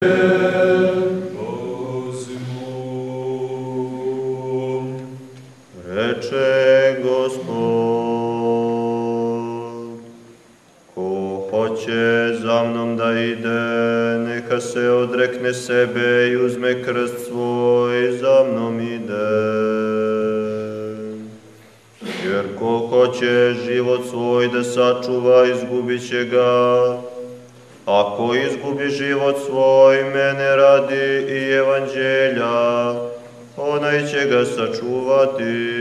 Reče Gospod, ko hoće za mnom da ide, neka se odrekne sebe i uzme krst svoj, za mnom ide. Jer ko hoće život svoj da sačuva, izgubit će ga. Ako izgubi život svoj, mene radi i evanđelja, onaj će ga sačuvati.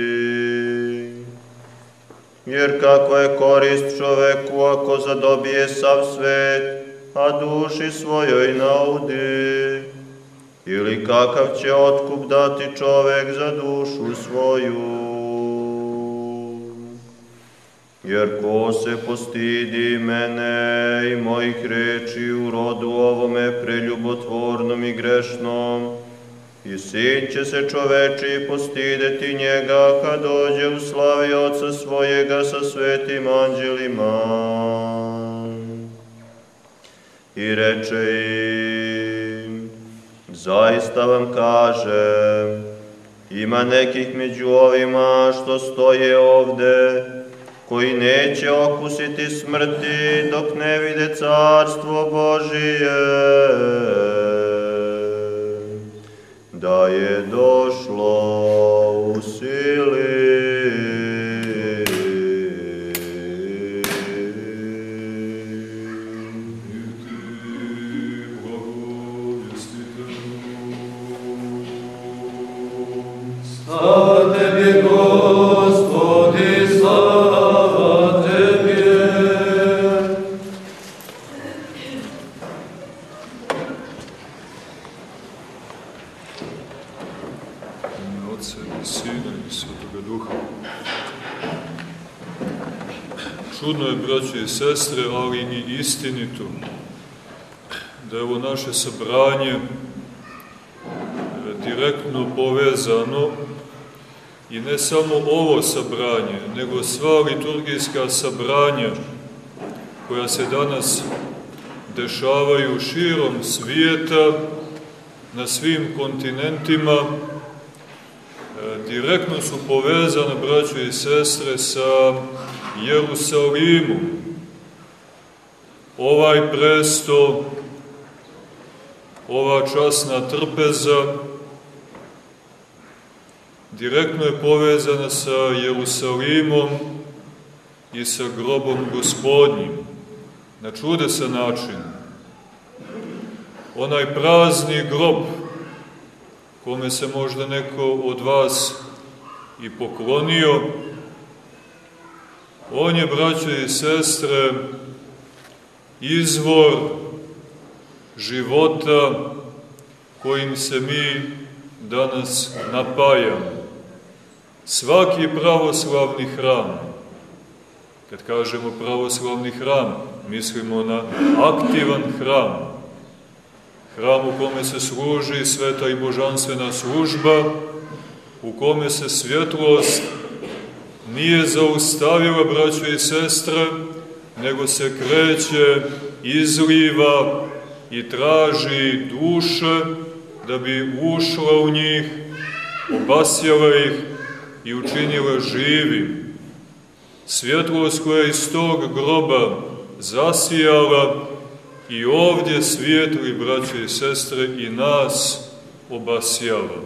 Jer kakva je korist čoveku ako zadobije sav svet, a duši svojoj naudi? Ili kakav će otkup dati čovek za dušu svoju? Jer ko se postidi mene i mojih reči u rodu ovome preljubotvornom i grešnom, i sin će se čoveči postideti njega kad dođe u slavi Oca svojega sa svetim anđelima. I reče im, zaista vam kažem, ima nekih među ovima što stoje ovde, koji neće okusiti smrti dok ne vide carstvo Božije, da je došlo u sili. Slava Tebi, Gospodi, slava Tebi. Ime Otca i Sina i Svetoga Duha. Čudno je, braće i sestre, ali i istinito, da je ovo naše sabranje direktno povezano i ne samo ovo sabranje, nego sva liturgijska sabranja koja se danas dešavaju širom svijeta, na svim kontinentima, direktno su povezane, braćo i sestre, sa Jerusalimom. Ovaj presto, ova časna trpeza, direktno je povezana sa Jerusalimom i sa grobom Gospodnjim, na čudesan način. Onaj prazni grob, kome se možda neko od vas i poklonio, on je, braćo i sestre, izvor života kojim se mi danas napajamo. Svaki pravoslavni hram, kad kažemo pravoslavni hram, mislimo na aktivan hram, hram u kome se služi sveta i božanstvena služba, u kome se svjetlost nije zaustavila, braćo i sestre, nego se kreće, izliva i traži duše da bi ušla u njih, obasjala ih i učinila živim. Svjetlost koja je iz tog groba zasijala i ovdje svijetli, braće i sestre, i nas obasjala.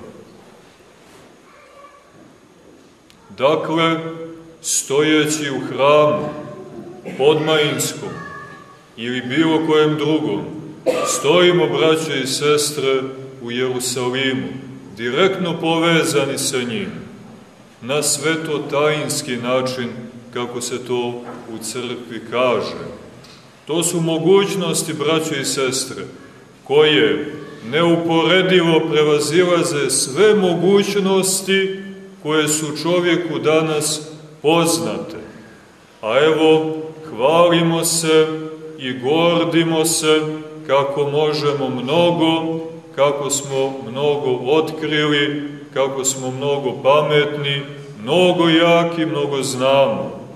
Dakle, stojeći u hramu Podmajinskom ili bilo kojem drugom, stojimo, braće i sestre, u Jerusalimu, direktno povezani sa njim, na svetotajinski način, kako se to u crkvi kaže. To su mogućnosti, braćo i sestre, koje neuporedivo prevazilaze sve mogućnosti koje su čovjeku danas poznate. A evo, hvalimo se i gordimo se kako možemo mnogo, kako smo mnogo otkrili, kako smo mnogo pametni, mnogo jaki, mnogo znamo.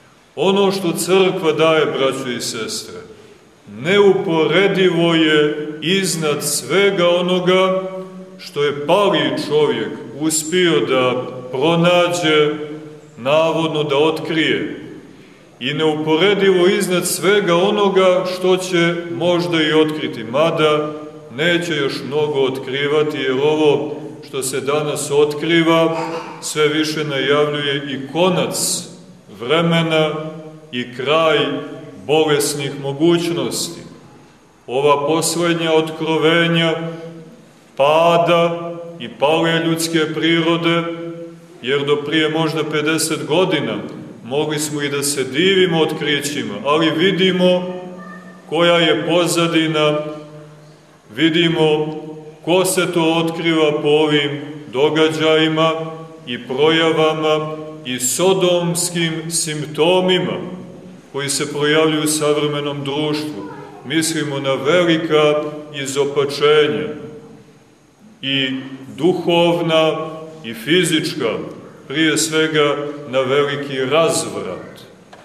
Ono što crkva daje, braćo i sestre, neuporedivo je iznad svega onoga što je pali čovjek uspio da pronađe, navodno da otkrije, i neuporedivo iznad svega onoga što će možda i otkriti, mada neće još mnogo otkrivati, jer ovo što se danas otkriva sve više najavljuje i konac vremena i kraj bolesnih mogućnosti. Ova poslednja otkrovenja pada i pale ljudske prirode, jer do prije možda 50 godina mogli smo i da se divimo otkrićima, ali vidimo koja je pozadina, vidimo ko se to otkriva po ovim događajima i projavama i sodomskim simptomima koji se projavljuju u savremenom društvu. Mislimo na velika izopačenja, i duhovna i fizička, prije svega na veliki razvrat.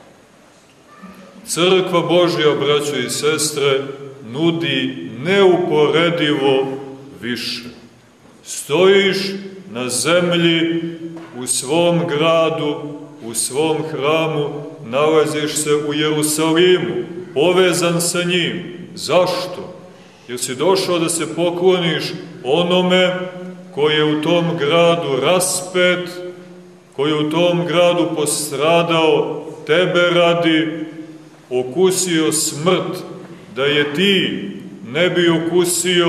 Crkva Božja, braćo i sestre, nudi neuporedivo više. Stojiš na zemlji, u svom gradu, u svom hramu, nalaziš se u Jerusalimu, povezan sa njim. Zašto? Jer si došao da se pokloniš onome koji je u tom gradu raspet, koji je u tom gradu postradao tebe radi, okusio smrt, da je ti ne bi okusio,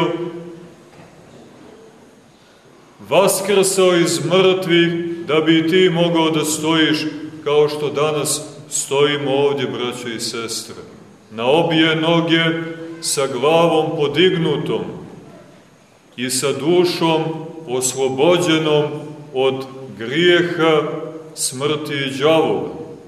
vaskrsao iz mrtvih, da bi ti mogao da stojiš kao što danas stojimo ovdje, braćo i sestre, na obje noge, sa glavom podignutom i sa dušom oslobođenom od grijeha, smrti i đavola.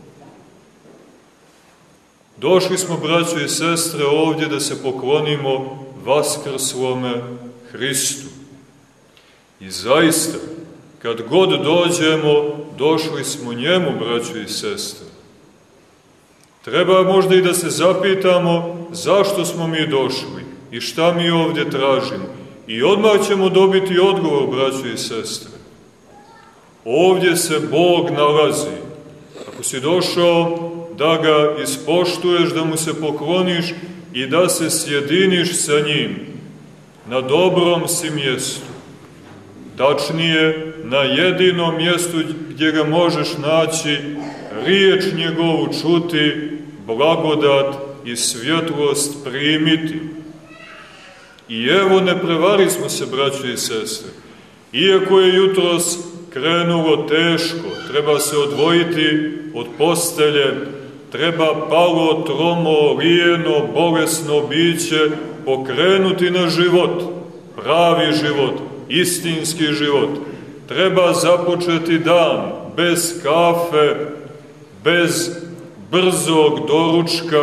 Došli smo, braćo i sestre, ovdje da se poklonimo vaskrslome Hristu. I zaista, kad god dođemo, došli smo njemu, braćo i sestre. Treba možda i da se zapitamo zašto smo mi došli i šta mi ovdje tražimo. I odmah ćemo dobiti odgovor, braćo i sestre. Ovdje se Bog nalazi. Ako si došao da ga ispoštuješ, da mu se pokloniš i da se sjediniš sa njim, na dobrom si mjestu. Tačnije, na jedinom mjestu gdje ga možeš naći, riječ njegovu čuti, blagodat i svjetlost primiti. I evo, ne prevarismo se, braćo i sestre. Iako je jutros krenulo teško, treba se odvojiti od postelje, treba palo, tromo, lijeno, bolesno biće pokrenuti na život, pravi život, istinski život. Treba započeti dan bez kafe, bez brzog doručka,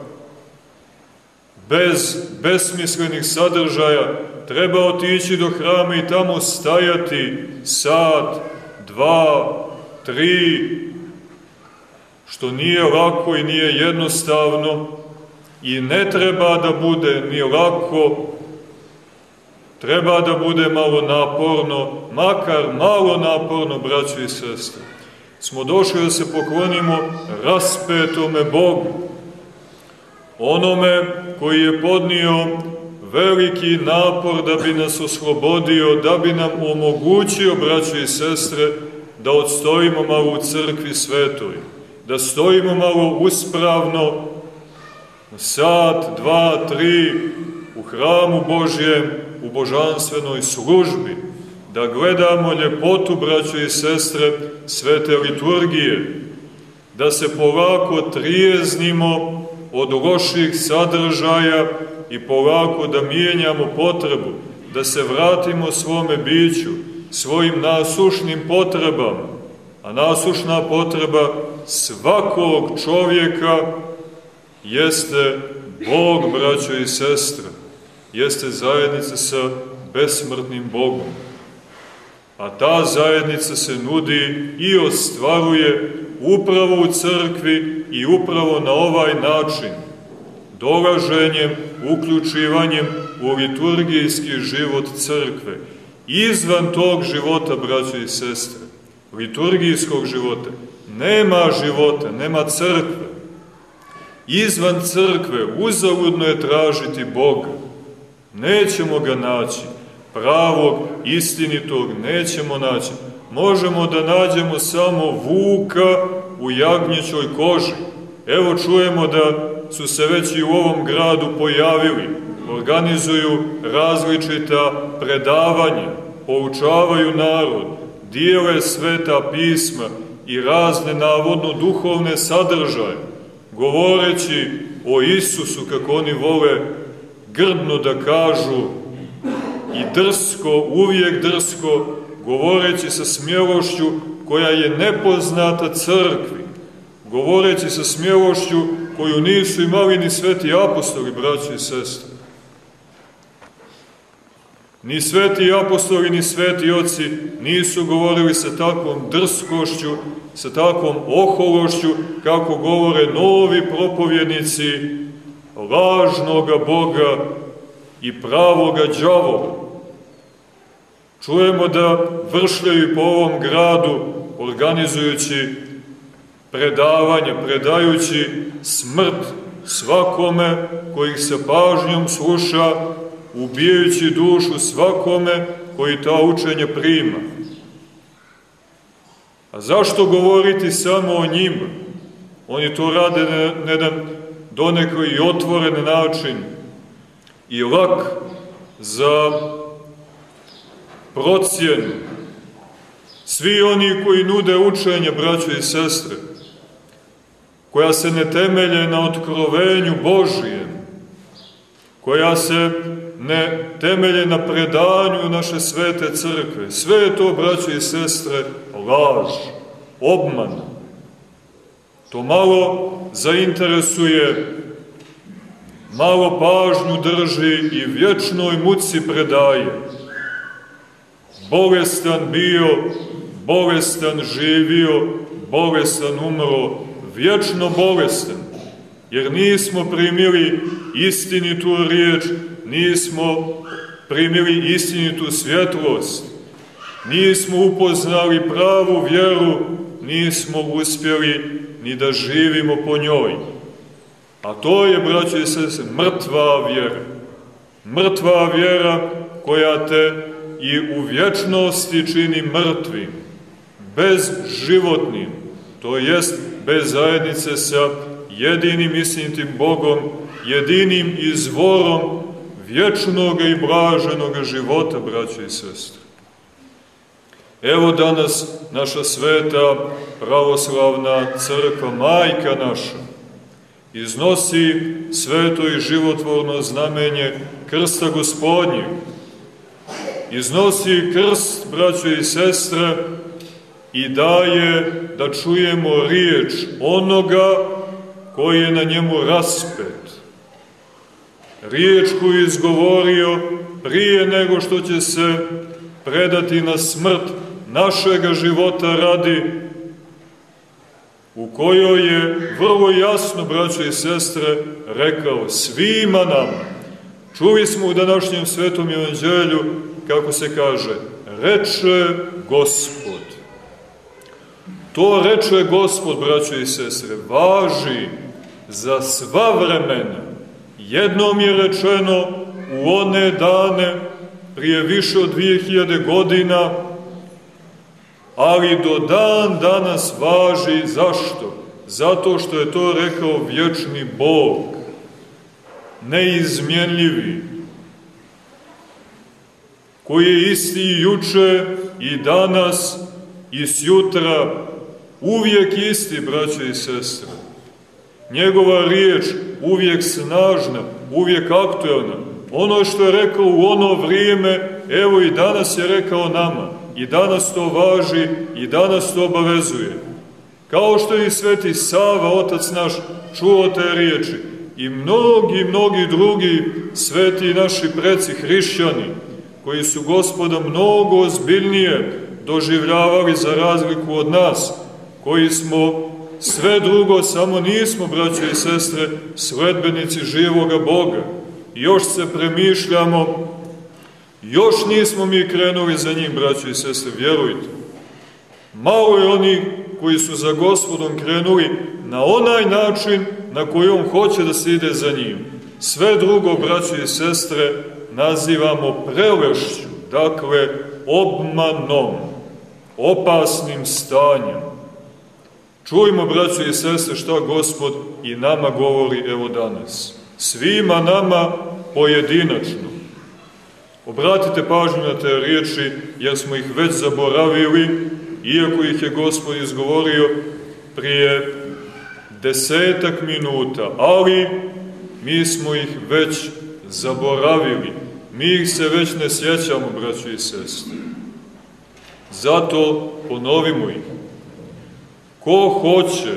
bez besmislenih sadržaja. Treba otići do hrama i tamo stajati sat, 2, 3, što nije lako i nije jednostavno i ne treba da bude ni lako, treba da bude malo naporno, makar malo naporno, braćo i sestre. Smo došli da se poklonimo raspetome Bogu, onome koji je podnio veliki napor da bi nas oslobodio, da bi nam omogućio, braćo i sestre, da odstojimo malo u crkvi svetoj, da stojimo malo uspravno, sat, 2, 3, u hramu Božjem, u božanstvenoj službi, da gledamo ljepotu, braćo i sestre, svete liturgije, da se polako trijeznimo od loših sadržaja i polako da mijenjamo potrebu, da se vratimo svome biću, svojim nasušnim potrebama, a nasušna potreba svakog čovjeka jeste Bog, braćo i sestre, jeste zajednica sa besmrtnim Bogom. A ta zajednica se nudi i ostvaruje upravo u crkvi i upravo na ovaj način, dolaženjem, uključivanjem u liturgijski život crkve. Izvan tog života, braćo i sestre, liturgijskog života, nema života, nema crkve. Izvan crkve uzaludno je tražiti Boga. Nećemo ga naći. Pravog, istinitog nećemo naći. Možemo da nađemo samo vuka u jagnjećoj koži. Evo čujemo da su se već i u ovom gradu pojavili. Organizuju različita predavanja, poučavaju narod, dijele sveta pisma i razne navodno duhovne sadržaje, govoreći o Isusu, kako oni vole grdno da kažu, i drsko, uvijek drsko, govoreći sa smjelošću koja je nepoznata crkvi, govoreći sa smjelošću koju nisu imali ni sveti apostoli, braći i sestre. Ni sveti apostoli, ni sveti oci nisu govorili sa takvom drskošću, sa takvom ohološću, kako govore novi propovjednici lažnoga Boga i pravoga đavola. Čujemo da vršljaju po ovom gradu, organizujući predavanja, predajući smrt svakome koji ih sa pažnjom sluša, ubijajući dušu svakome koji ta učenja prima. A zašto govoriti samo o njima? Oni to rade na jedan donekle i otvoren način i lak za procjenu. Svi oni koji nude učenja, braćo i sestre, koja se ne temelje na otkrovenju Božijem, koja se ne temelje na predanju naše svete crkve, sve je to, braćo i sestre, laž, obman. To malo zainteresuje, malo pažnju drži i vječnoj muci predaje. Bolestan bio, bolestan živio, bolestan umro, vječno bolestan, jer nismo primili istinitu riječ, nismo primili istinitu svjetlost, nismo upoznali pravu vjeru, nismo uspjeli ni da živimo po njoj. A to je, braćo i sestre, mrtva vjera. Mrtva vjera koja te i u vječnosti čini mrtvim, bezživotnim, to jest bez zajednice sa jedinim istinitim Bogom, jedinim izvorom vječnog i blaženog života, braćo i sestre. Evo danas naša sveta pravoslavna crkva, majka naša, iznosi sveto i životvorno znamenje krsta Gospodnjeg, iznosi krst, braćo i sestre, i daje da čujemo riječ onoga koji je na njemu raspet. Riječ koju je izgovorio prije nego što će se predati na smrt našega života radi, u kojoj je vrlo jasno, braćo i sestre, rekao svima nama. Čuli smo u današnjem svetom evanđelju, kako se kaže, reče Gospod. To reče Gospod, braćo i sestre, važi za sva vremena. Jednom je rečeno u one dane, prije više od 2000 godina, ali do dan danas važi. Zašto? Zato što je to rekao vječni Bog, neizmjenljivi, koji je isti i juče i danas i sjutra, uvijek isti, braćo i sestre. Njegova riječ uvijek snažna, uvijek aktuelna. Ono što je rekao u ono vrijeme, evo i danas je rekao nama. I danas to važi, i danas to obavezuje. Kao što je i sveti Sava, otac naš, čuo te riječi. I mnogi drugi sveti naši preci hrišćani, koji su Gospoda mnogo ozbiljnije doživljavali za razliku od nas, koji smo sve drugo, samo nismo, braćo i sestre, sledbenici živoga Boga. još se premišljamo, još nismo mi krenuli za njim, braćo i sestre, vjerujte. Malo je onih koji su za Gospodom krenuli na onaj način na koji on hoće da se ide za njim. Sve drugo, braćo i sestre, nazivamo prelešću, dakle, obmanom, opasnim stanjem. Čujmo, braćo i sestre, šta Gospod i nama govori evo danas. Svima nama pojedinačno. Obratite pažnju na te riječi, jer smo ih već zaboravili, iako ih je Gospod izgovorio prije 10 minuta, ali mi smo ih već zaboravili. Mi ih se već ne sjećamo, braćo i sestre. Zato ponovimo ih. Ko hoće,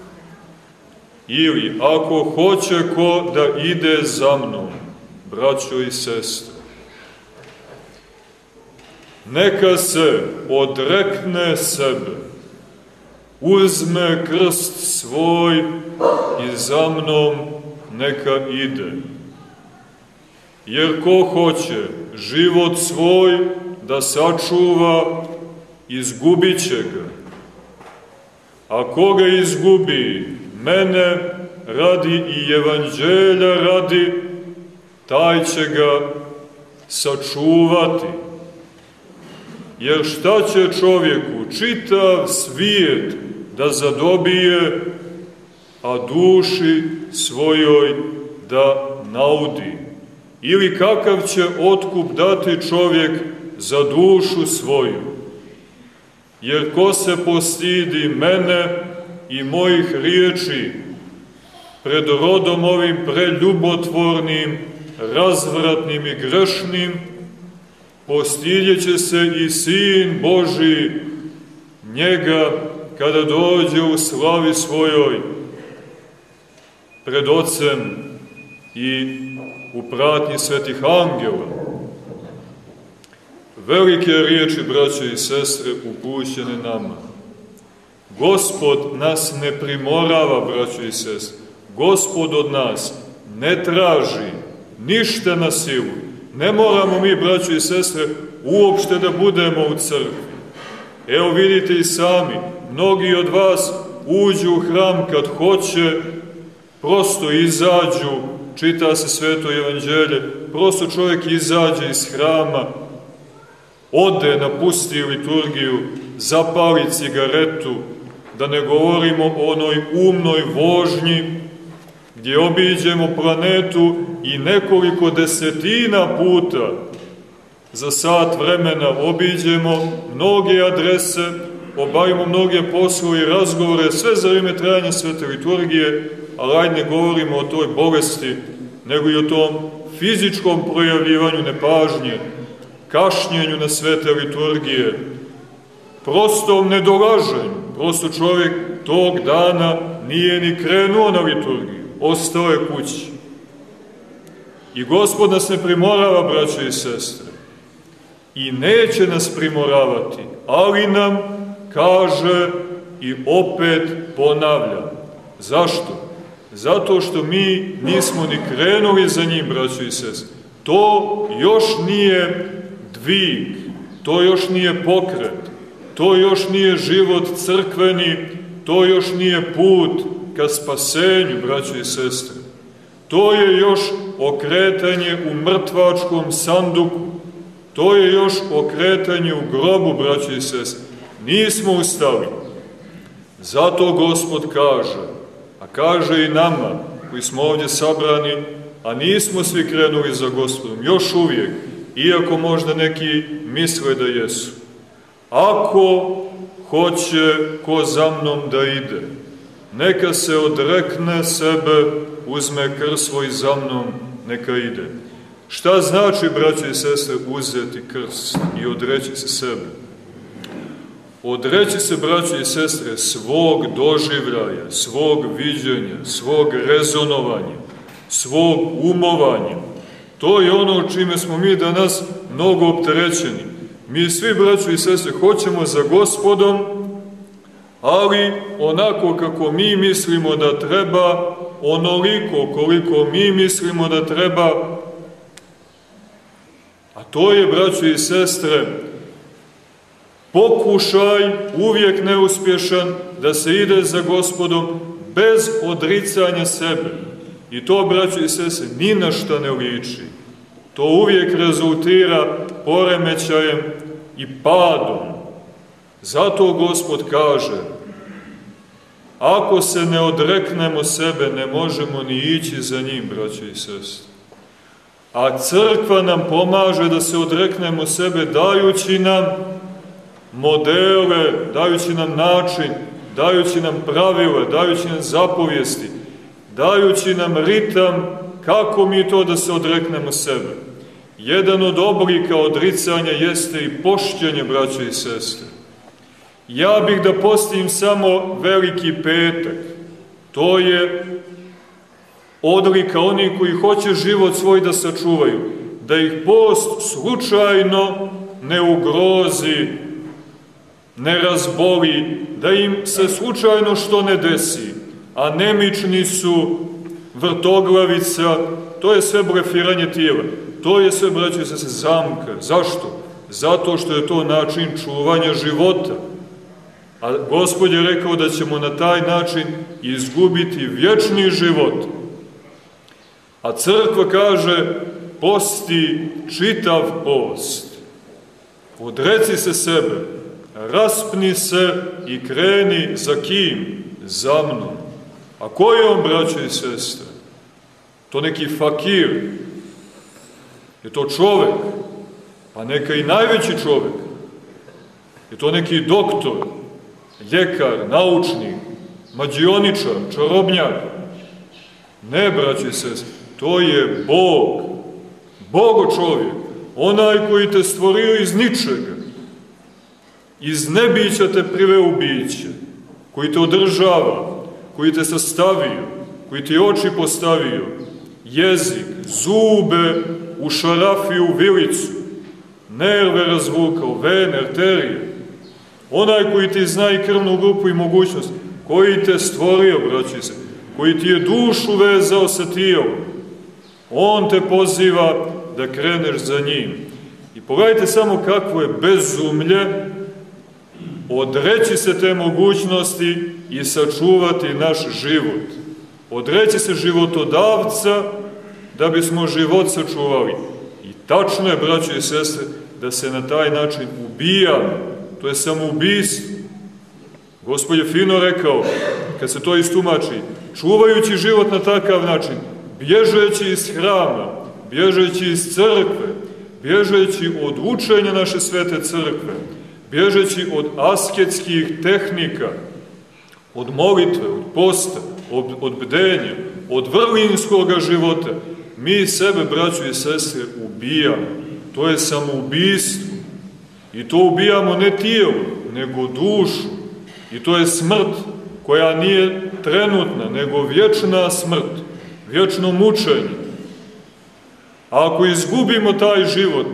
ili ako hoće ko da ide za mnom, braćo i sestre, neka se odrekne sebe, uzme krst svoj i za mnom neka ide. Jer ko hoće život svoj da sačuva, izgubit će ga. A ko ga izgubi, mene radi i evanđelja radi, taj će ga sačuvati. Jer šta će čovjeku čitav svijet da zadobije, a duši svojoj da naudi? Ili kakav će otkup dati čovjek za dušu svoju? Jer ko se postidi mene i mojih riječi pred rodom ovim preljubotvornim, razvratnim i grešnim, postidjeće se i Sin Božji njega kada dođe u slavi svojoj pred Ocem i u pratnji svetih angela. Velike riječi, braće i sestre, upućene nama. Gospod nas ne primorava, braće i sestre. Gospod od nas ne traži ništa na silu. Ne moramo mi, braćo i sestre, uopšte da budemo u crkvi. Evo vidite i sami, mnogi od vas uđu u hram kad hoće, prosto izađu, čita se Sveto evanđelje, prosto čovjek izađe iz hrama, ode, napusti liturgiju, zapali cigaretu, da ne govorimo o onoj umnoj vožnji, gdje obiđemo planetu i nekoliko desetina puta za sat vremena obiđemo mnoge adrese, obavimo mnoge poslove i razgovore, sve za vrijeme trajanja svete liturgije, ali ajde ne govorimo o toj bolesti, nego i o tom fizičkom projavljivanju nepažnje, kašnjenju na svete liturgije, prostom nedolaženju. Prosto čovjek tog dana nije ni krenuo na liturgiju, ostao je kući. I Gospod nas ne primorava, braćo i sestre, i neće nas primoravati, ali nam kaže i opet ponavlja. Zašto? Zato što mi nismo ni krenuli za njim, braćo i sestre. To još nije dvig, to još nije pokret, to još nije život crkveni, to još nije put ka spasenju, braćo i sestre. To je još okretanje u mrtvačkom sanduku, to je još okretanje u grobu, braćo i sestre. Nismo ustali. Zato Gospod kaže, a kaže i nama, koji smo ovdje sabrani, a nismo svi krenuli za Gospodom, još uvijek, iako možda neki misle da jesu. Ako hoće ko za mnom da ide, neka se odrekne sebe, uzme krst svoj za mnom, neka ide. Šta znači, braćo i sestre, uzeti krst i odreći se sebe? Odreći se, braćo i sestre, svog doživljaja, svog viđenja, svog rezonovanja, svog umovanja. To je ono čime smo mi danas mnogo opterećeni. Mi svi, braćo i sestre, hoćemo za Gospodom, ali onako kako mi mislimo da treba, onoliko koliko mi mislimo da treba, to je, braćo i sestre, pokušaj, uvijek neuspješan, da se ide za Gospodom bez odricanja sebe. I to, braćo i sestre, ni na šta ne liči. To uvijek rezultira poremećajem i padom. Zato Gospod kaže, ako se ne odreknemo sebe, ne možemo ni ići za njim, braćo i sestre. A crkva nam pomaže da se odreknemo sebe, dajući nam modele, dajući nam način, dajući nam pravila, dajući nam zapovijesti, dajući nam ritam kako mi to da se odreknemo sebe. Jedan od oblika odricanja jeste i pošćenje, braćo i sestre. Ja bih da postim samo Veliki petak. To je odlika onih koji hoće život svoj da sačuvaju, da ih post slučajno ne ugrozi, ne razboli, da im se slučajno što ne desi, a nemični su, vrtoglavica, to je sve blefiranje tijela, to je sve, braćo i sestre, zamka. Zašto? Zato što je to način čuvanja života. A Gospod je rekao da ćemo na taj način izgubiti vječni život. A crkva kaže, posti čitav post. Odreci se sebe, raspni se i kreni za kim? Za mnom. A ko je on, braćo i sestre? To neki fakir? Je to čovek? Pa neka i najveći čovek. Je to neki doktor, ljekar, naučnik, mađioničar, čarobnjak? Ne, braćo i sestre, to je Bog. Bogo čovjek, onaj koji te stvorio iz ničega. Iz nebića te priveo u biće, koji te održava, koji te sastavio, koji ti oči postavio, jezik, zube ušarafio u vilicu, nerve razvukao, vene, arterije. Onaj koji ti zna i krvnu grupu i mogućnost, koji te stvorio, braći se, koji ti je dušu vezao sa tijelom, on te poziva da kreneš za njim. I pogledajte samo kakvo je bezumlje odreći se te mogućnosti i sačuvati naš život. Odreći se životodavca da bismo život sačuvali. I tačno je, braćo i sestre, da se na taj način ubija. To je samoubistvo. Gospod je fino rekao, kad se to istumači, čuvajući život na takav način, bježeći iz hrama, bježeći iz crkve, bježeći od učenja naše svete crkve, bježeći od asketskih tehnika, od molitve, od posta, od bdenja, od vrlinskog života, mi sebe, braćo i sestre, ubijamo. To je samoubistvo. I to ubijamo ne tijelo, nego dušu. I to je smrt koja nije trenutna, nego vječna smrt, vječno mučenje. A ako izgubimo taj život,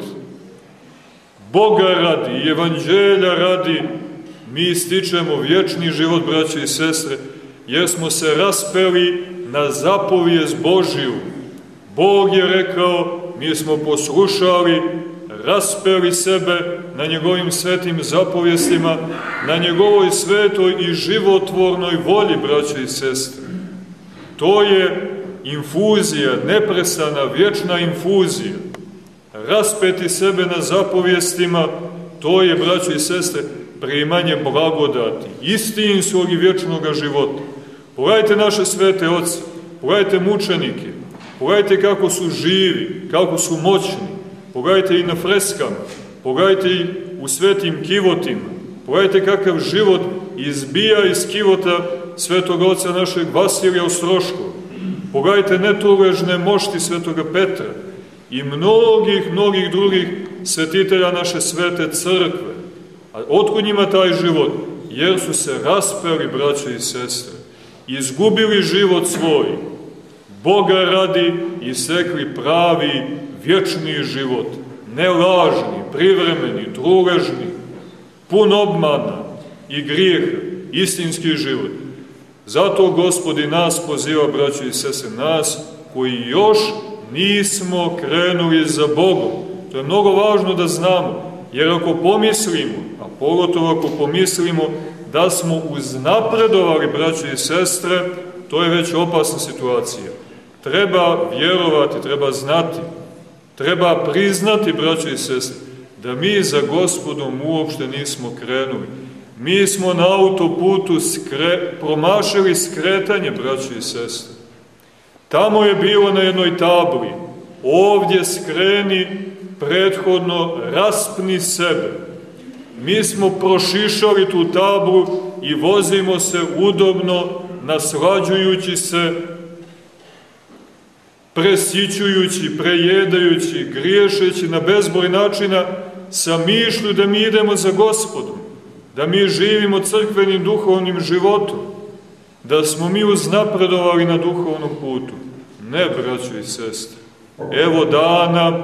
Boga radi i evanđelja radi, mi stičemo vječni život, braće i sestre, jer smo se raspeli na zapovijest Božiju. Bog je rekao, mi smo poslušali, raspeli sebe na njegovim svetim zapovijestima, na njegovoj svetoj i životvornoj volji, braće i sestre. To je infuzija, neprestana, vječna infuzija. Raspeti sebe na zapovijestima, to je, braćo i sestre, primanje blagodati, istinskog i vječnog života. Pogledajte naše svete oce, pogledajte mučenike, pogledajte kako su živi, kako su moćni, pogledajte i na freskama, pogledajte i u svetim kivotima, pogledajte kakav život izbija iz kivota svetog oca našeg Vasilija Ostroškog, pogledajte netuležne mošti svetoga Petra i mnogih drugih svetitelja naše svete crkve. A otkud njima taj život? Jer su se raspeli, braćo i sestre, izgubili život svoj, Boga radi i stekli pravi, vječni život, ne lažni, privremeni, truležni, pun obmana i grijeha, istinski život. Zato Gospod i nas poziva, braćo i sestre, nas koji još nismo krenuli za Bogom, To je mnogo važno da znamo, jer ako pomislimo, a pogotovo ako pomislimo da smo uznapredovali, braćo i sestre, to je već opasna situacija. Treba vjerovati, treba znati, treba priznati, braćo i sestre, da mi za Gospodom uopšte nismo krenuli. Mi smo na autoputu promašili skretanje, braćo i sestre. Tamo je bilo na jednoj tabli, ovdje skreni, prethodno raspni sebe. Mi smo prošišali tu tablu i vozimo se udobno, naslađujući se, presićujući, prejedajući, griješeći na bezbroj načina sa mišlju da mi idemo za Gospodom, da mi živimo crkvenim duhovnim životom, da smo mi uznapredovali na duhovnom putu. Ne, braćo i sestre. Evo dana,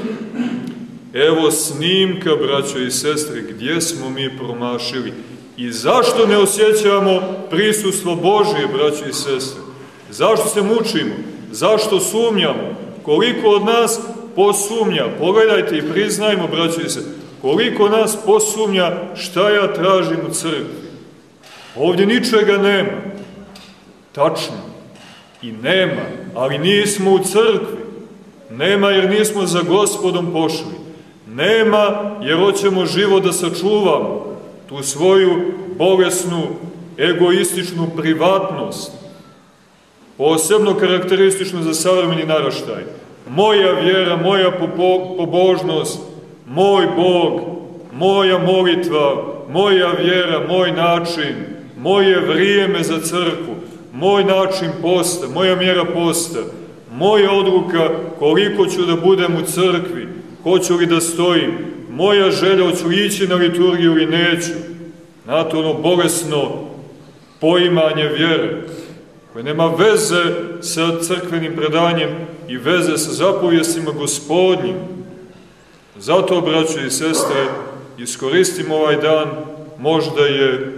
evo snimka, braćo i sestre, gdje smo mi promašili. I zašto ne osjećamo prisustvo Božije, braćo i sestre? Zašto se mučimo? Zašto sumnjamo? Koliko od nas posumnja? Pogledajte i priznajmo, braćo i sestre, koliko nas posumnja šta ja tražim u crkvi. Ovdje ničega nema. Tačno. I nema, ali nismo u crkvi. Nema jer nismo za Gospodom pošli. Nema jer hoćemo život da sačuvamo, tu svoju bolesnu, egoističnu privatnost, posebno karakteristično za savremeni naraštaj. Moja vjera, moja pobožnost, moj Bog, moja molitva, moja vjera, moj način, moje vrijeme za crkvu, moj način posta, moja mjera posta, moja odluka koliko ću da budem u crkvi, hoću li da stojim, moja želja, hoću li ići na liturgiju ili neću. Znate, ono bolesno poimanje vjere, koje nema veze sa crkvenim predanjem i veze sa zapovjestima Gospodnjim. Zato, braćo i sestre, iskoristimo ovaj dan, možda je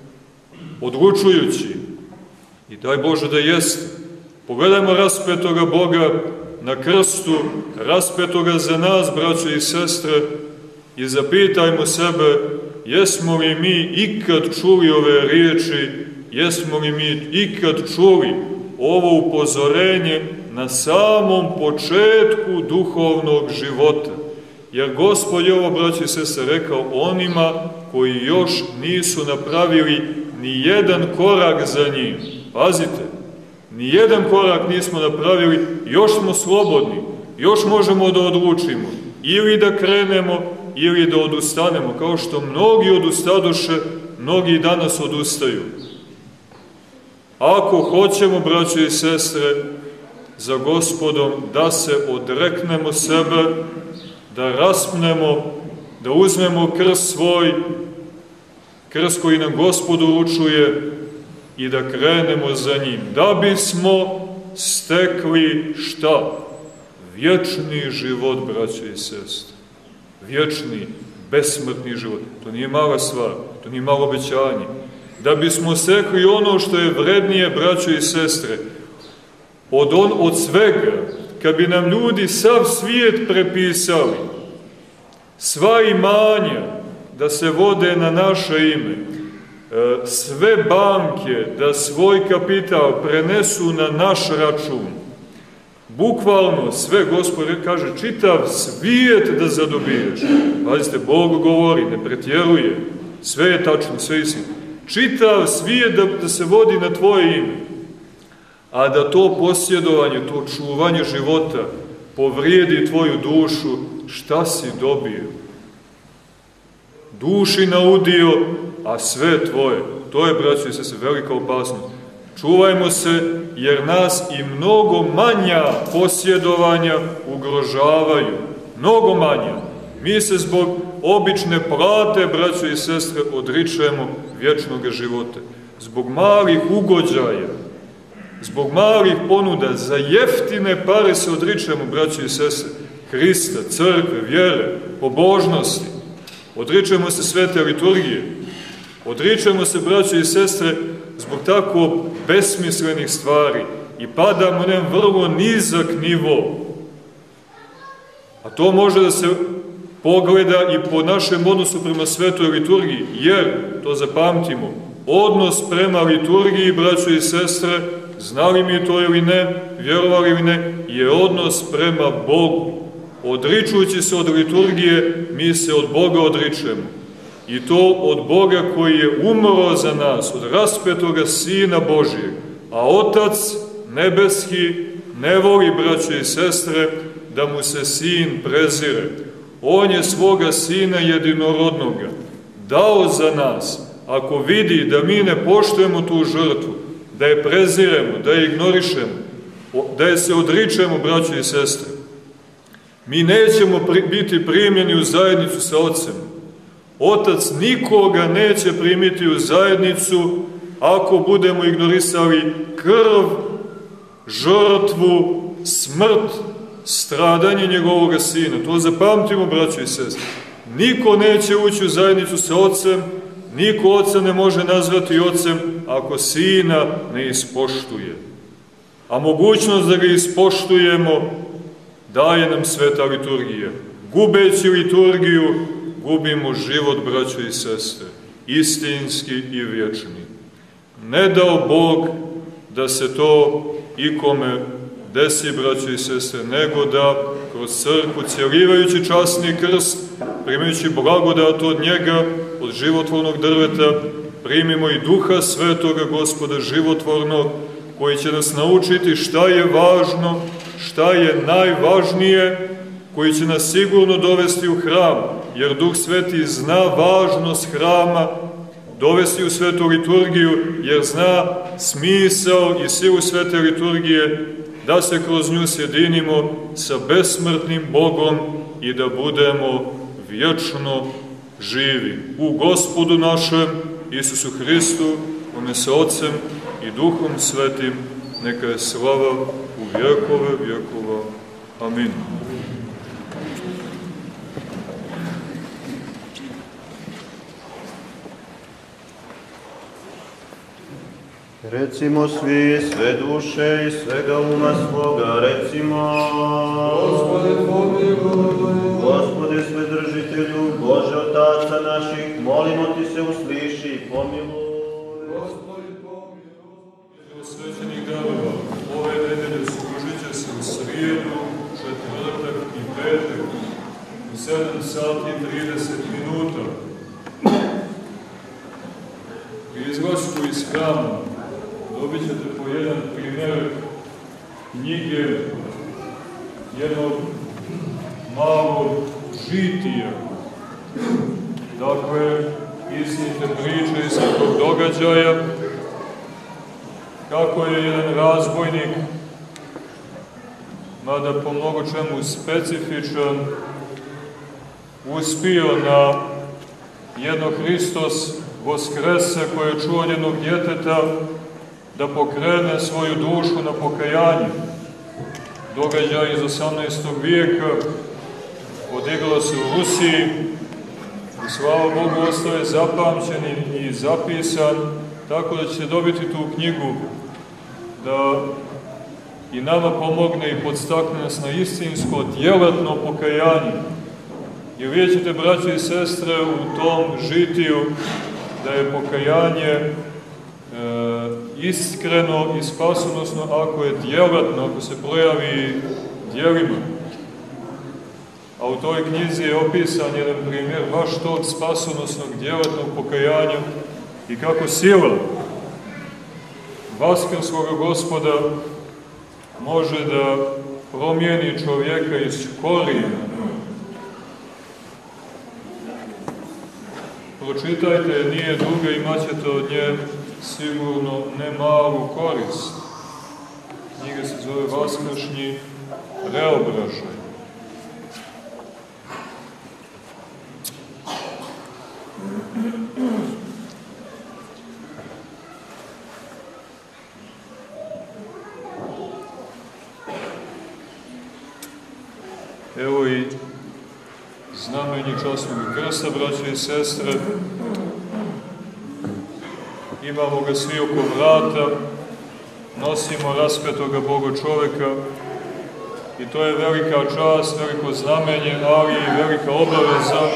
odlučujući i daj Bože da jeste. Pogledajmo raspetoga Boga na krstu, raspetoga za nas, braćo i sestre, i zapitajmo sebe, jesmo li mi ikad čuli ove riječi, jesmo li mi ikad čuli ovo upozorenje na samom početku duhovnog života. Jer Gospod je ovo, braćo i sestre, rekao onima koji još nisu napravili ni jedan korak za njim. Pazite, ni jedan korak nismo napravili, još smo slobodni, još možemo da odlučimo, ili da krenemo, ili da odustanemo, kao što mnogi odustadoše, mnogi danas odustaju. Ako hoćemo, braćo i sestre, za Gospodom da se odreknemo sebe, da raspnemo, da uzmemo krst svoj, krst koji nam Gospod uručuje, i da krenemo za njim, da bismo stekli šta? Vječni život, braćo i sestre. Vječni, besmrtni život. To nije mala stvar, to nije malo obećanje. Da bismo stekli ono što je vrednije, braćo i sestre, od svega, kad bi nam ljudi sav svijet prepisali, sva imanja da se vode na naše ime, sve banke da svoj kapital prenesu na naš račun, bukvalno sve, Gospod kaže, čitav svijet da zadobiješ. Pazite, Bog govori, ne pretjeruje, sve je tačno, sve je istina. Čitav svijet da se vodi na tvoje ime, a da to posjedovanje, to čuvanje života povrijedi tvoju dušu, šta si dobio? Duši naudio, a sve tvoje. To je, braćo i sestre, velika opasnost. Čuvajmo se, jer nas i mnogo manja posjedovanja ugrožavaju. Mnogo manja. Mi se zbog obične plate, braćo i sestre, odričemo vječnog života. Zbog malih ugođaja, zbog malih ponuda, za jeftine pare se odričemo, braćo i sestre, Hrista, crkve, vjere, pobožnosti. Odričemo se svete liturgije. Odričemo se, braćo i sestre, zbog tako besmislenih stvari i padamo na vrlo nizak nivo. A to može da se pogleda i po našem odnosu prema svetoj liturgiji, jer, to zapamtimo, odnos prema liturgiji, braćo i sestre, znali mi to ili ne, vjerovali ili ne, je odnos prema Bogu. Odričujući se od liturgije, mi se od Boga odričemo. I to od Boga koji je umro za nas, od raspetoga Sina Božijeg. A Otac nebeski ne voli, braćo i sestre, da mu se Sin prezire. On je svoga Sina jedinorodnoga dao za nas. Ako vidi da mi ne poštujemo tu žrtvu, da je preziremo, da je ignorišemo, da je se odričemo, braćo i sestre, mi nećemo biti primljeni u zajednicu sa Otcem. Otac nikoga neće primiti u zajednicu ako budemo ignorisali krv, žrtvu, smrt, stradanje njegovoga Sina. To zapamtimo, braćo i sestre. Niko neće ući u zajednicu sa Otcem, niko Otca ne može nazvati Otcem ako Sina ne ispoštuje. A mogućnost da ga ispoštujemo daje nam sveta liturgija. Gubeći liturgiju, gubimo život, braćo i sestre, istinski i vječni. Ne dao Bog da se to ikome desi, braćo i sestre, nego da kroz crkvu, cjelivajući časni krst, primajući blagodat od njega, od životvornog drveta, primimo i Duha Svetoga Gospoda životvornog, koji će nas naučiti šta je važno, šta je najvažnije, koji će nas sigurno dovesti u hram, jer Duh Sveti zna važnost hrama, dovesti u svetu liturgiju, jer zna smisao i silu svete liturgije, da se kroz nju sjedinimo sa besmrtnim Bogom i da budemo vječno živi. U Gospodu našem, Isusu Hristu, kome sa Otcem i Duhom Svetim, neka je slava u vjekove vjekova. Amin. Recimo svi, sve duše i svega uma svoga, recimo: Gospode, pomiluj. Gospode, Svedržitelju, Bože Otaca naših, molimo Ti se usliši i pomiluj. Gospode, pomiluj. Od svećenih darova ove nedelje služit će se u srijedu, četvrtak i petak u 7 sati i 30 minuta. Pri izlasku iz hrama dobit ćete po jedan primjer knjige jednog malog žitija. Dakle, istinite priče iz svakog događaja, kako je jedan razbojnik, mada po mnogo čemu specifičan, uspio na jedno Hristos Voskrese koje je čuo jednog djeteta da pokrene svoju dušu na pokajanje. Događaj iz 18. vijeka odigrao se u Rusiji i slava Bogu ostaje zapamćen i zapisan, tako da ćete dobiti tu knjigu da i nama pomogne i podstakne nas na istinsko, djelatno pokajanje. I vidjet ćete, braći i sestre, u tom žitiju da je pokajanje iskreno i spasonosno ako je djelatno, ako se projavi djelima. A u toj knjizi je opisan jedan primjer baš tog spasonosnog djelatnog pokajanja i kako sila vaskrslog Gospoda može da promijeni čovjeka iz korijena. Pročitajte, nije duga, imat ćete od nje sigurno ne malu korist. Knjiga se zove Vaskršnji preobražaj. Evo i znamenje časnog krsta, braće i sestre. Imamo ga svi oko vrata, nosimo raspetoga Boga čoveka i to je velika čast, veliko znamenje, ali i velika obaveza,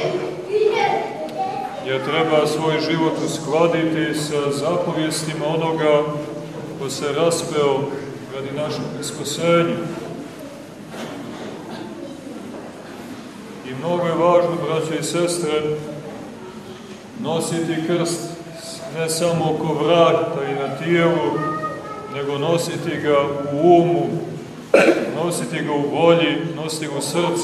jer treba svoj život uskladiti sa zapovjestima onoga ko se raspeo radi našeg spasenja. I mnogo je važno, braće i sestre, nositi krst ne samo oko vrata i na tijelu, nego nositi ga u umu, nositi ga u volji, nositi ga u srcu.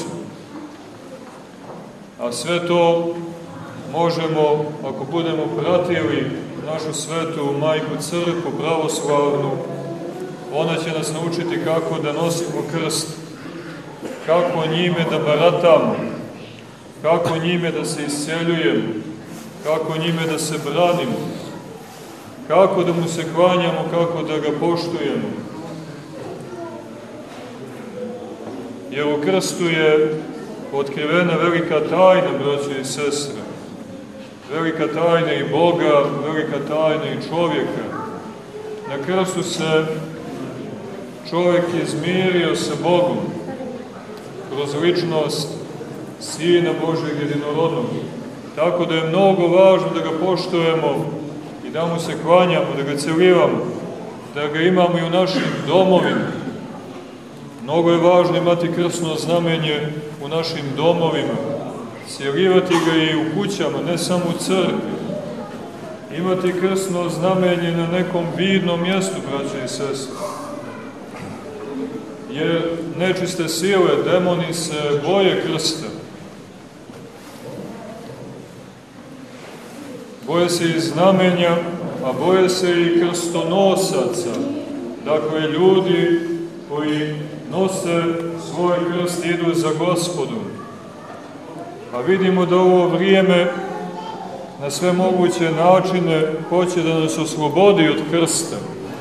A sve to možemo, ako budemo pratili našu svetu majku crkvu pravoslavnu, ona će nas naučiti kako da nosimo krst, kako njime da baratamo, kako njime da se isceljujemo, kako njime da se branimo, kako da mu se klanjamo, kako da ga poštujemo. Jer u krstu je otkrivena velika tajna, braće i sestre. Velika tajna i Boga, velika tajna i čovjeka. Na krstu se čovjek izmirio sa Bogom kroz ličnost Sina Božeg jedinorodnog. Tako da je mnogo važno da ga poštujemo i da mu se klanjamo, da ga celivamo, da ga imamo i u našim domovima. Mnogo je važno imati krstno znamenje u našim domovima, celivati ga i u kućama, ne samo u crkvi. Imati krstno znamenje na nekom vidnom mjestu, braće i sestre. Jer nečiste sile, demoni se boje krsta. Boje se i znamenja, a boje se i krstonosaca. Dakle, ljudi koji nose svoj krst i idu za Gospodom. A vidimo da ovo vrijeme na sve moguće načine hoće da nas oslobodi od krsta.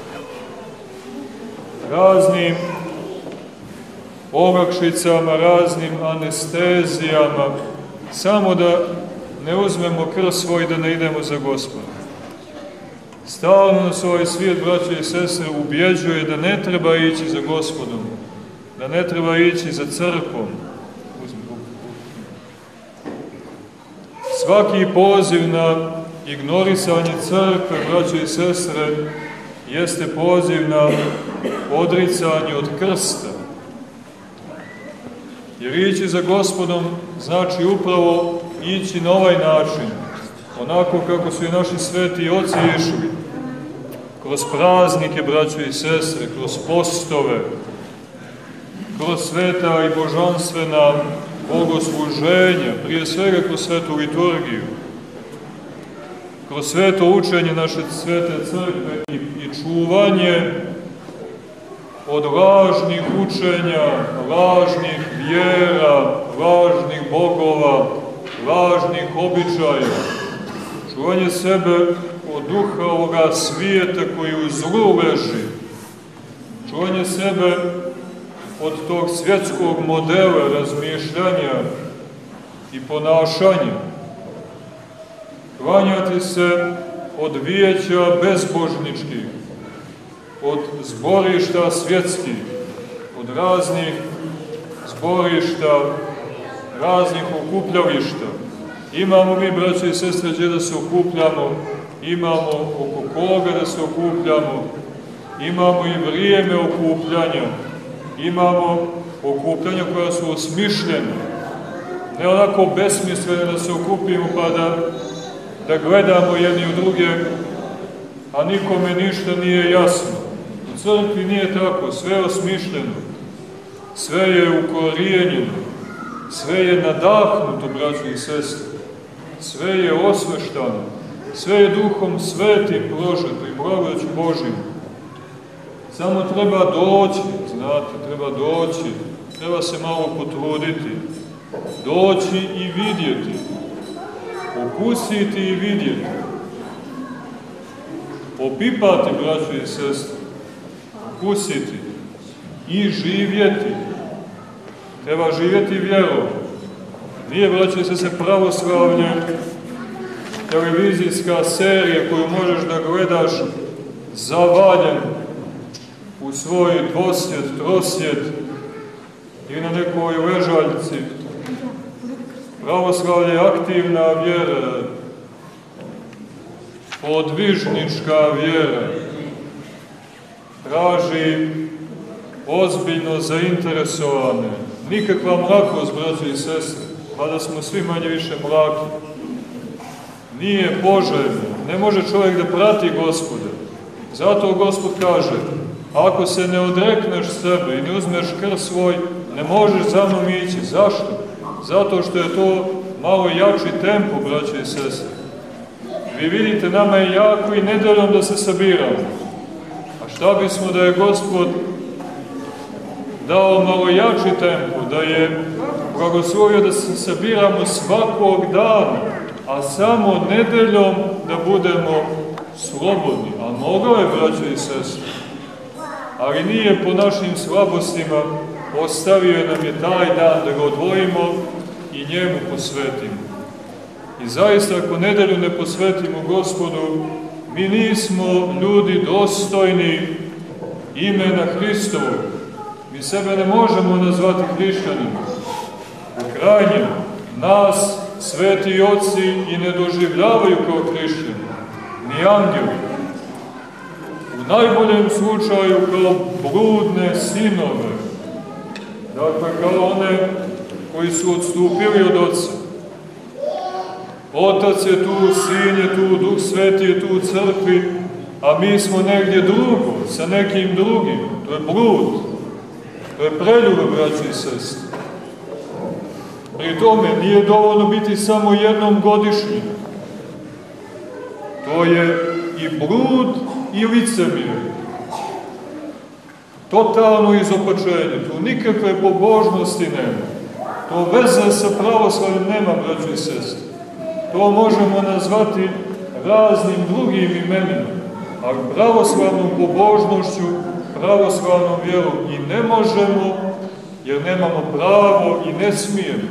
Raznim olakšicama, raznim anestezijama, samo da ne uzmemo krst svoj da ne idemo za Gospoda. Stalno nas ovaj svijet, braće i sestre, ubjeđuje da ne treba ići za Gospodom, da ne treba ići za crkvom. Svaki poziv na ignorisanje crkve, braće i sestre, jeste poziv na odricanje od krsta. Jer ići za Gospodom znači upravo ići na ovaj način, onako kako su i naši sveti oci išli, kroz praznike, braće i sestre, kroz postove, kroz sveta i božanstvena bogosluženja, prije svega kroz svetu liturgiju, kroz sveto učenje naše svete crkve i čuvanje od lažnih učenja, lažnih vjera, lažnih bogova, lažnih običaja, čuvanje sebe od duha ovoga svijeta koji u zlu leži, čuvanje sebe od tog svjetskog modela razmišljanja i ponašanja, klanjati se od vijeća bezbožničkih, od zborišta svjetskih, od raznih zborišta, raznih okupljališta. Imamo mi, braće i sestre, gdje da se okupljamo, imamo oko koga da se okupljamo, imamo i vrijeme okupljanja, imamo okupljanja koja su osmišljena, ne onako besmislene da se okupimo pa da gledamo jedni u druge, a nikome ništa nije jasno. U crkvi nije tako, sve je osmišljeno, sve je ukorijenjeno, sve je nadahnuto, braći i sestre, sve je osveštano, sve je Duhom Svetim prožeto i blagodaću Božjom. Samo treba doći, znate, treba doći, treba se malo potruditi, doći i vidjeti, okusiti i vidjeti, opipati, braći i sestre, okusiti i živjeti. Treba živjeti vjerom. Nije, braći i sestre, pravoslavlje televizijska serija koju možeš da gledaš zavaljen u svoj dvosjet, trosjet ili na nekoj ležaljci. Pravoslavlje je aktivna vjera, podvižnička vjera, traži ozbiljno zainteresovane, nikakva mlakost, braćo i sestre, mada smo svi manje više mlaki. Nije poželjno, ne može čovjek da prati Gospoda. Zato Gospod kaže, ako se ne odrekneš sebe i ne uzmeš krst svoj, ne možeš za mnom ići. Zašto? Zato što je to malo jači tempo, braće i sestre. Vi vidite, nama je jako i nedeljom da se sabiramo. A šta bismo da je Gospod dao malo jači tempo, da je blagoslovio da se sabiramo svakog dana, a samo nedeljom da budemo slobodni. A mogao je, braće i sestre. Ali nije po našim slabostima, ostavio nam je taj dan da ga odvojimo i njemu posvetimo. I zaista, ako nedelju ne posvetimo Gospodu, mi nismo ljudi dostojni imena Hristovog. Mi sebe ne možemo nazvati hrišćanima. U krajnjem, nas sveti oci i ne doživljavaju kao hrišćani, ni angeli. U najboljem slučaju kao bludne sinove, dakle kao one koji su odstupili od Oca. Otac je tu, Sin je tu, Duh Sveti je tu u crkvi, a mi smo negdje drugo, sa nekim drugim. To je blud, to je preljuba, braći i sestri. Pri tome nije dovoljno biti samo jednom godišnje. To je i blud i licemirje. Totalno izopačenje. Tu nikakve pobožnosti nema. To veze sa pravoslavljem nema, braći i sestri. To možemo nazvati raznim drugim imenima, ali pravoslavnom pobožnošću, pravoslavnom vjerom i ne možemo, jer nemamo pravo i ne smijemo.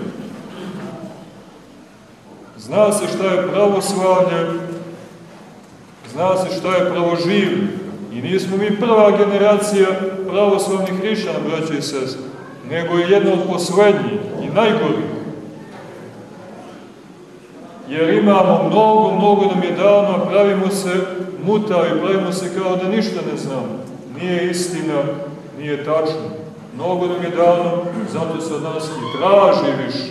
Zna se šta je pravoslavlje, zna se šta je pravoživlje. I nismo mi prva generacija pravoslavnih hrišćana, braće i sestre, nego je jedna od poslednjih i najgorih. Jer imamo mnogo nam je dano, a pravimo se mutavi, pravimo se kao da ništa ne znamo. Nije istina, nije tačno. Mnogo nam je dano, zato se od nas i traži više.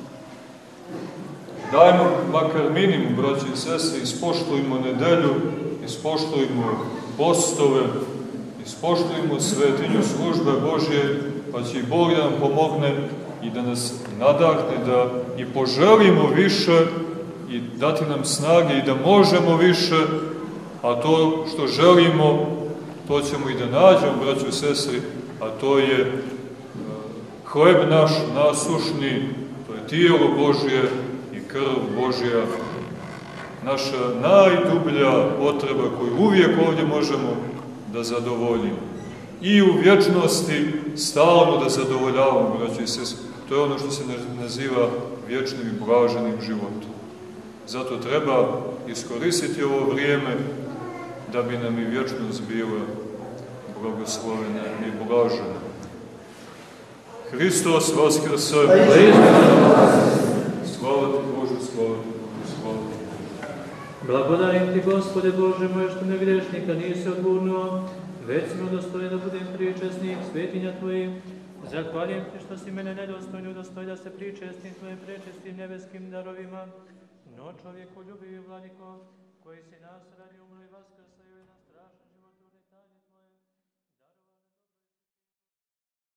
Dajmo makar minimum, braći i sestre, ispoštujmo nedelju, ispoštujmo postove, ispoštujmo svetinju službe Božje, pa će i Bog da nam pomogne i da nas nadahne, da i poželimo više i dati nam snage i da možemo više, a to što želimo, to ćemo i da nađemo, braćo i sestri, a to je hleb naš nasušni, to je tijelo Božje i krv Božja, naša najdublja potreba koju uvijek ovdje možemo da zadovoljimo. I u vječnosti stalno da zadovoljavamo, braći i sestri. To je ono što se naziva vječnim i blaženim životom. Zato treba iskoristiti ovo vrijeme da bi nam i vječnost bila blagoslovena i blažena. Hristos vaskrse! Slava ti Bože, slava ti Bože, slava ti Bože. Blagodarim ti, Gospode Bože moj, što me grešnika nisi odgurnuo, već si me udostojen da budem pričesnik svetinja Tvojim. Zahvaljujem ti što si mene nedostojno udostoj da se pričestim Tvojim prečestim nebeskim darovima, no čovjeku ljubivi, Vladiko, koji si nas radi umrli vas